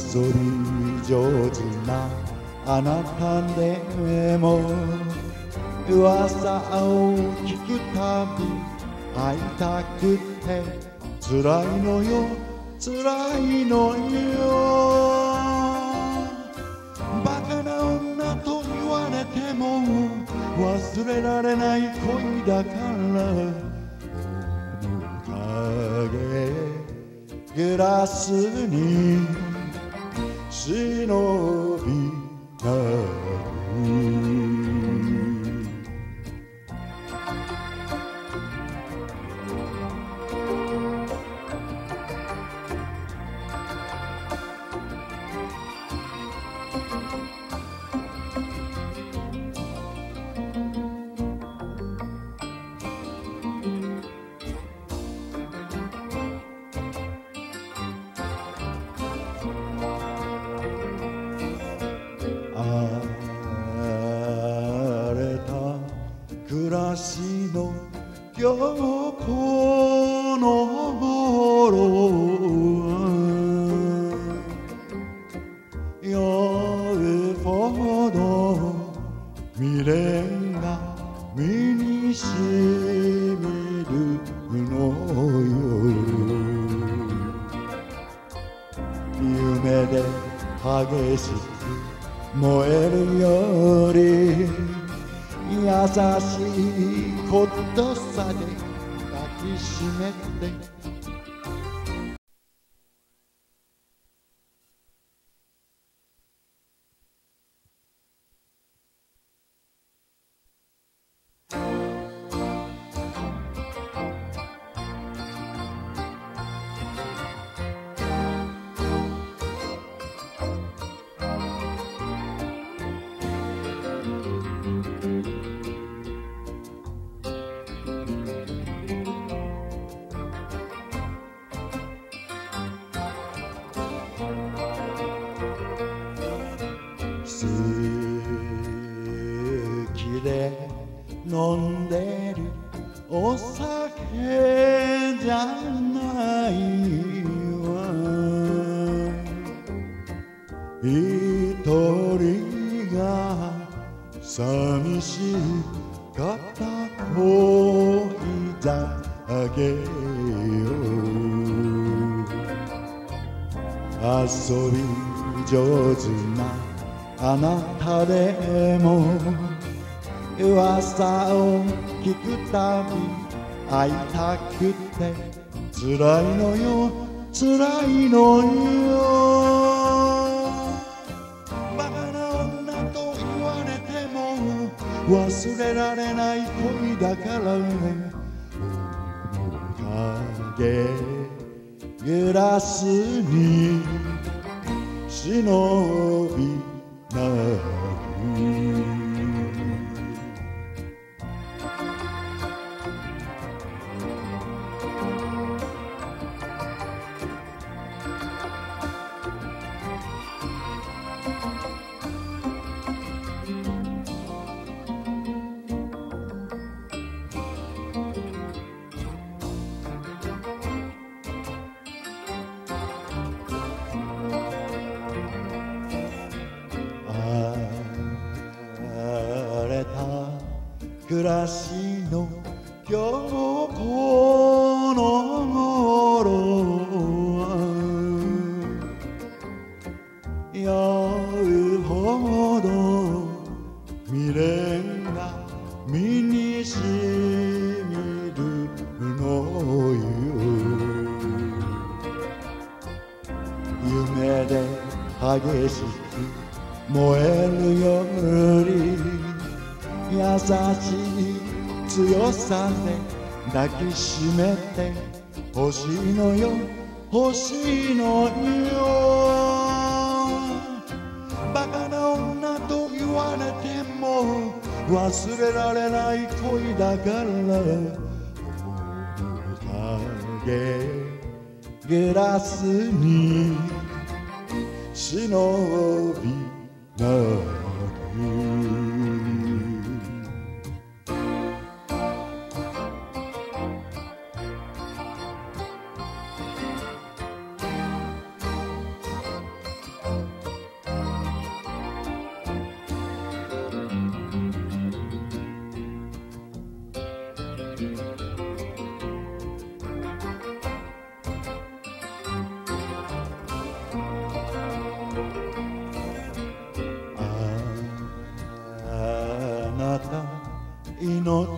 遊び上手なあなたでも噂を聞くたび会いたくて辛いのよ辛いのよ。バカな女と言われても忘れられない恋だから面影グラスに忍びなる。暮らしの今日この頃夜ほど未練が身にしみるのよ。夢で激しく燃えるより優しいことさで抱きしめて好きで飲んでるお酒じゃないわ。一人が寂しかった恋酒よ。遊び上手なあなたでも噂を聞くたび会いたくて辛いのよ辛いのよ。バカな女と言われても忘れられない恋だからね。面影グラスに忍びなる。暮らしの今日この頃夜ほど未練が身にしみるのよ。夢で激しく燃えるより優しい強さで抱きしめて欲しいのよ欲しいのよ。バカな女と言われても忘れられない恋だから面影グラスに忍びなる。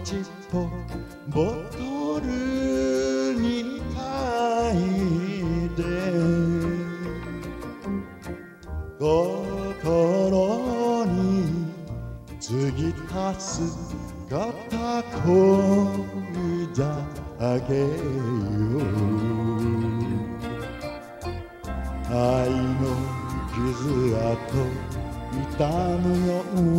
ちっぽボトルに書いて心に継ぎ足す片恋だけよ愛の傷跡痛むの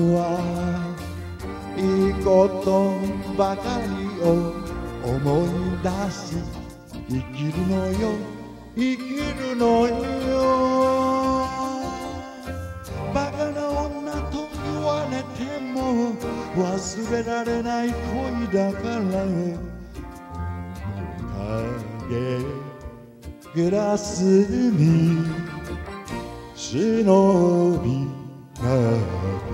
はいいことばかりを思い出し生きるのよ生きるのよバカな女と言われても忘れられない恋だから影グラスに忍びなく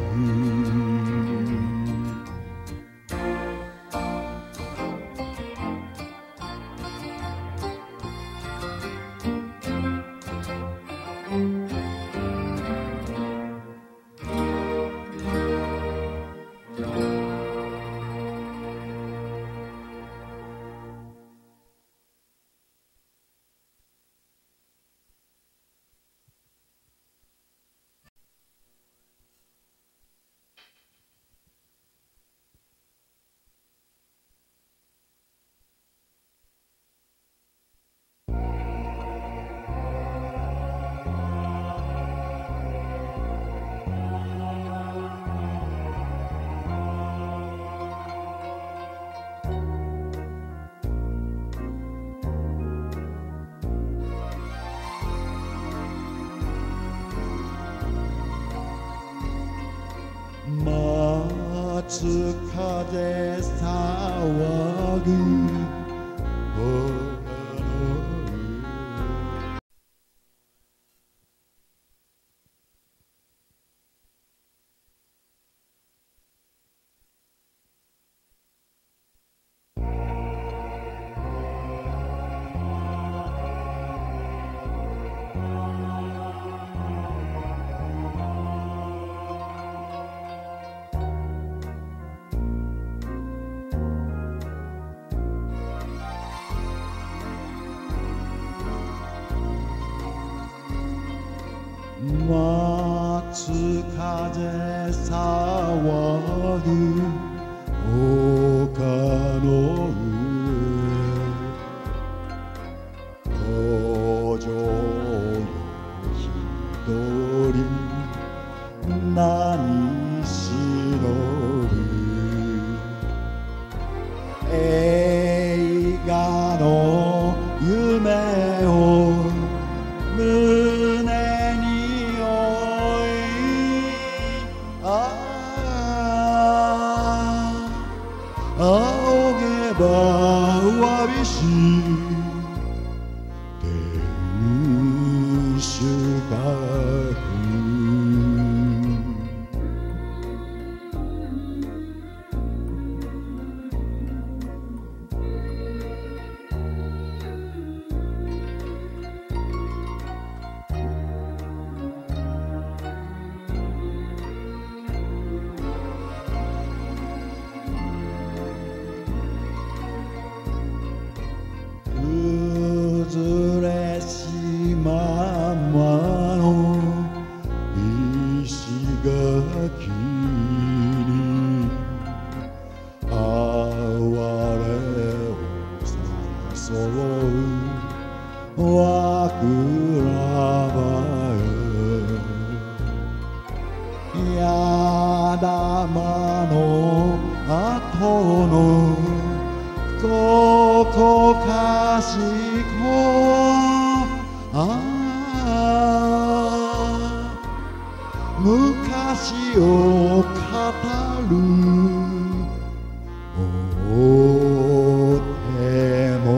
夏風騒ぐ夏風騒ぐ丘の上途上の一人何しのぶ映画の夢を胸に仰げばわびし天守閣崩れしままの石垣に哀れを誘うわくらばよやだまの後のここかしこ昔を語るお手も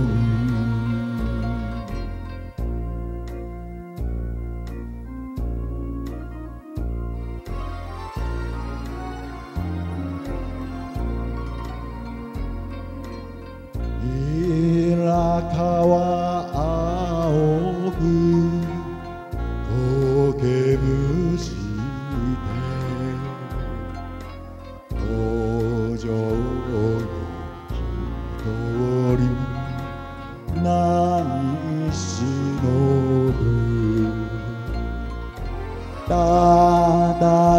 平川青く苔むして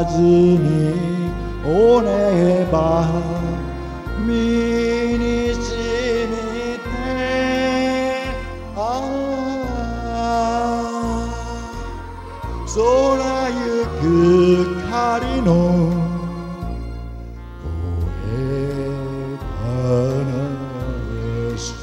ずにおねば身に染みて空ゆく仮の声話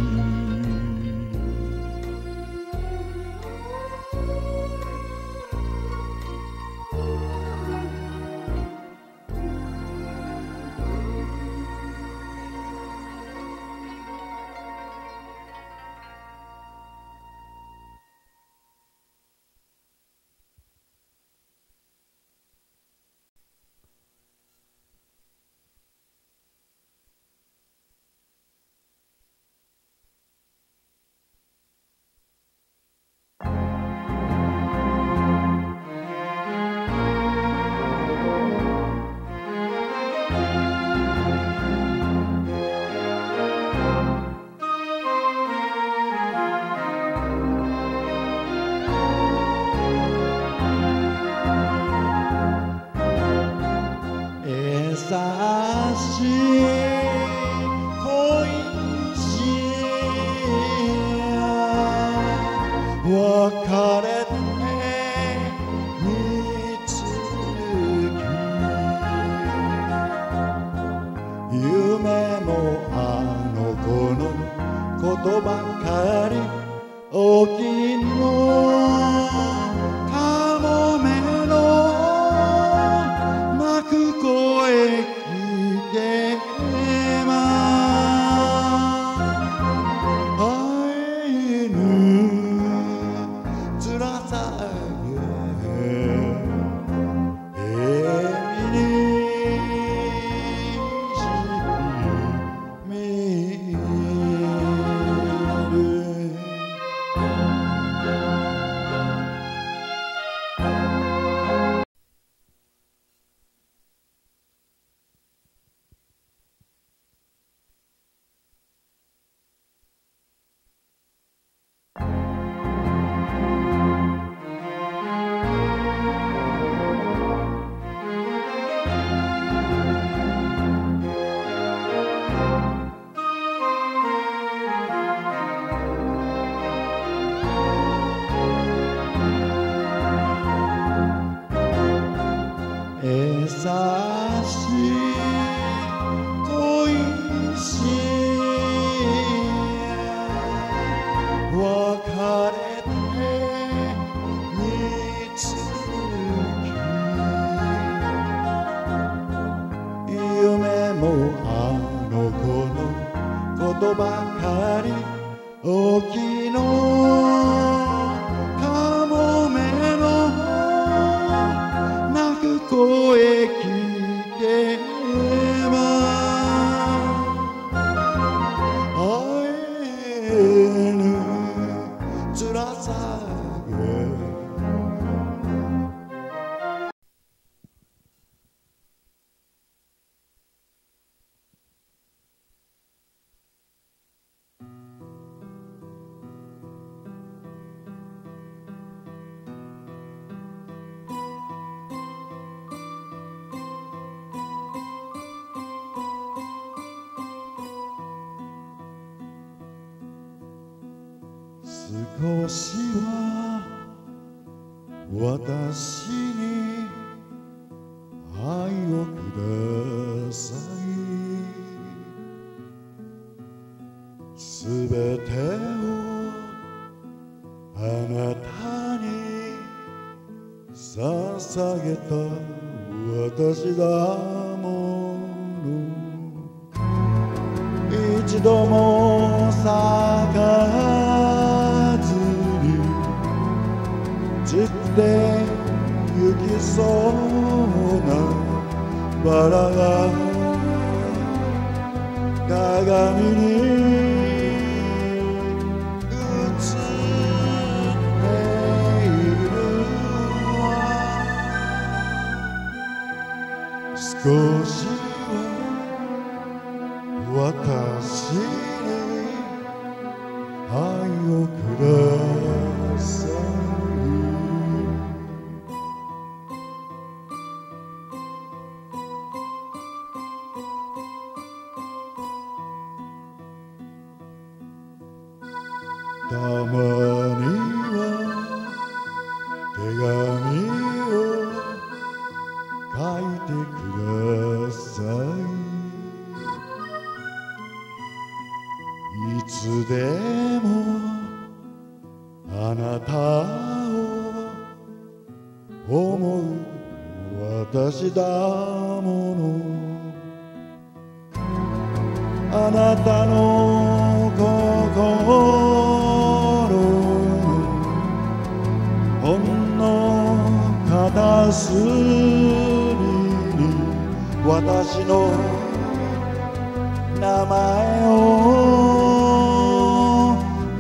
優しい恋し別れて見つき夢もあの子のことばかり沖のカモメの鳴く声聞けば会えぬ辛さ優しい恋し別れて見つき夢もあの子のことばかり沖のカモメの鳴く声聞けば会えぬ辛さが少しは私に愛をくださいすべてをあなたに捧げた私だもの一度も咲かずに散ってゆきそうなバラが鏡に映っている少しは私に愛をくださいあなたを思う私だものあなたの心ほんの片隅に私の名前を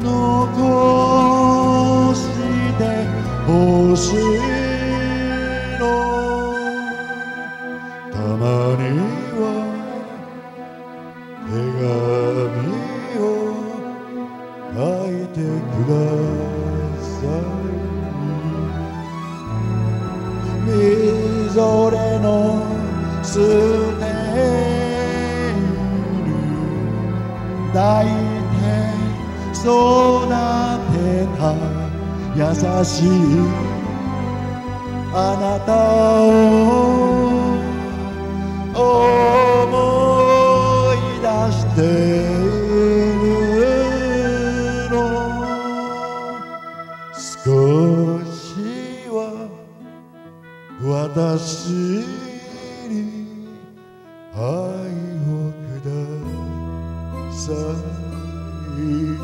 残してほしいのたまには手紙を書いてくださいみぞれの捨て犬抱いて育てた優しいあなたを思い出しているの少しは私に愛をください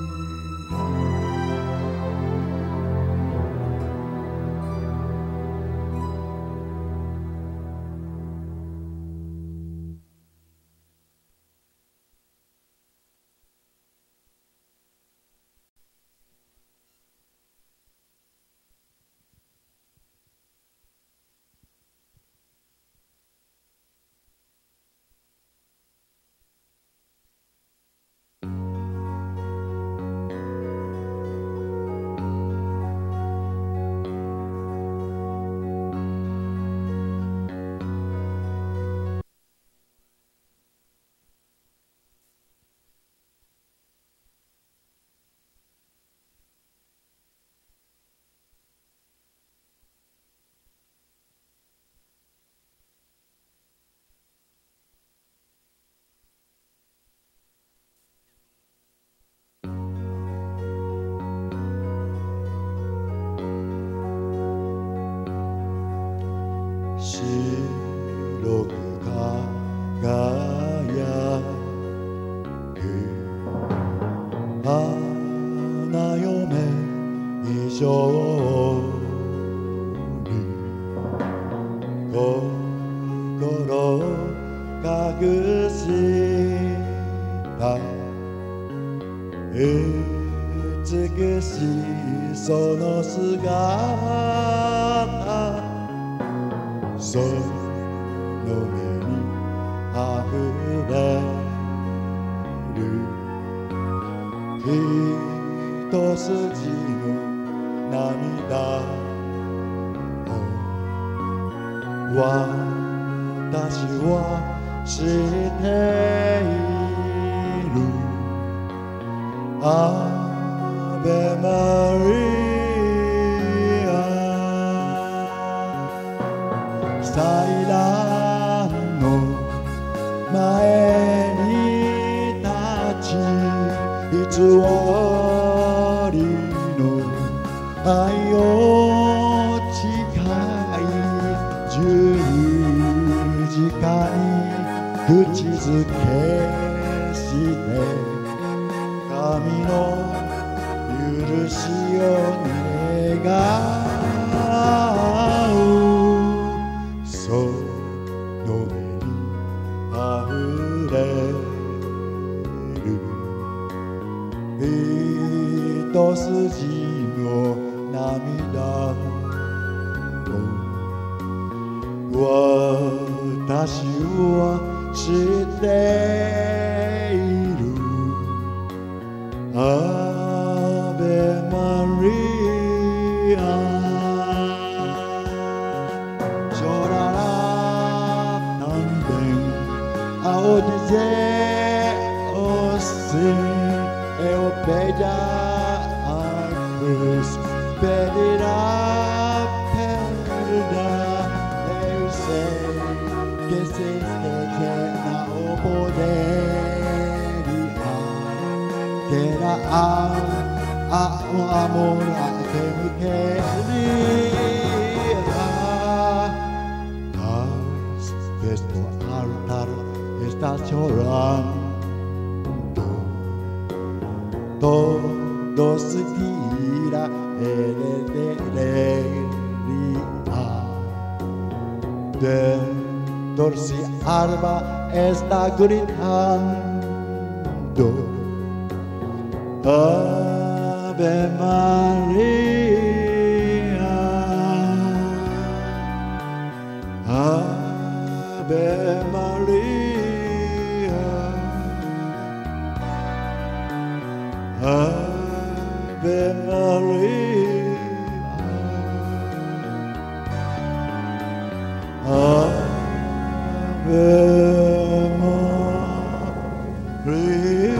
白く輝く花嫁以上に心隠した美しいその姿その目にあふれる一筋の涙を私は知っているアベマリア祭壇の前に立ち偽りの愛を誓い十字架に口づけして神の許しを願うその目にあふれる一筋の涙を私は知っているアベマリアジョララタンベンアオディゼオスエオペダアクスペディラペルダエウセケセケナオボデリアテラア amor que me quería. Tal vez tu altar está llorando, todo se tira heredería. Dentro si alba está gritando, Ave María, Ave María, Ave María, Ave María.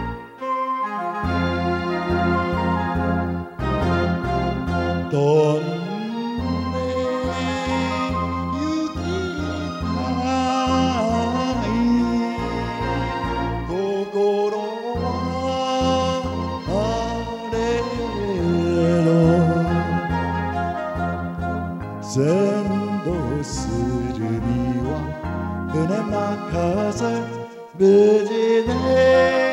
Don 全土するには船任せ無事で